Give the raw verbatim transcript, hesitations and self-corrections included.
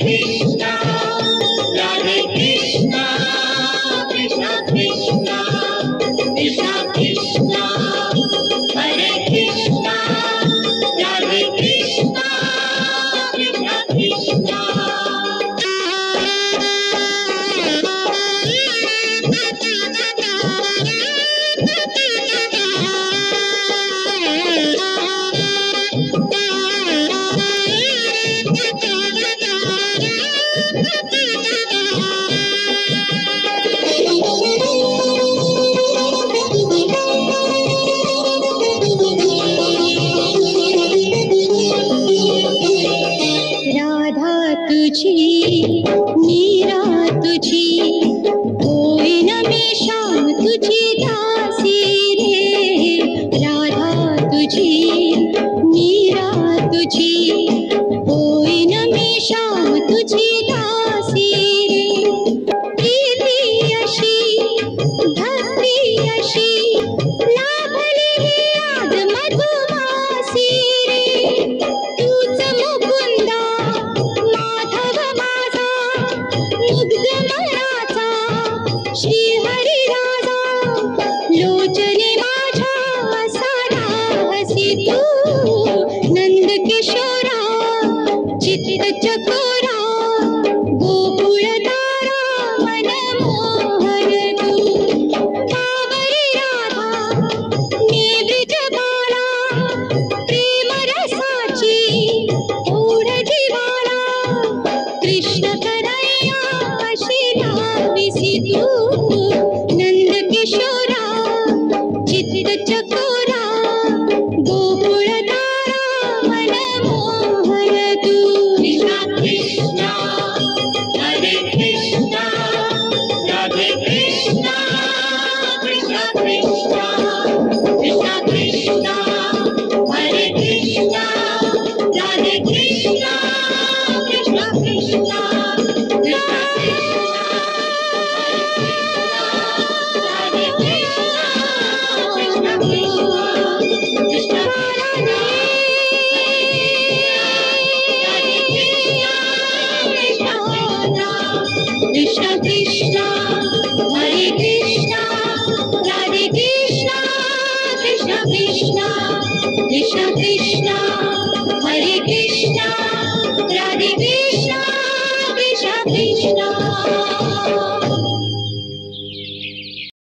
Krishna, Radhe Krishna, Krishna Krishna, Krishna Krishna, Hare Krishna, Radhe Krishna, Krishna Krishna. तुझी मीरा तुझी होईन मी श्याम तुझी दासी रे राधा तुझी मीरा तुझी होईन मी श्याम तुझी दासी रे प्रीती अशी भक्ती अशी लाभली ही आज मधुमासी रे तूच मुकुंदा मुग्ध मनाचा श्री हरी राजा लोचने माझ्या सारा हसी तू नंद किशोरा चित्त चकोरा गोकुळ तारा मन मोहन तू कावरी राधा मी ब्रिज बाला प्रेम रसाची ओढ जिवाला कृष्ण तू नंद किशोरा चित्त चकोरा गोकुळ तारा मन मोहन तू Krishna Krishna, Hare Krishna, Radhe Krishna, Krishna Krishna, Krishna Krishna, Hare Krishna, Radhe Krishna, Krishna Krishna, Krishna Krishna Krishna, Hare Krishna, Radhe Krishna, Krishna Krishna, Krishna Krishna, Hare Krishna.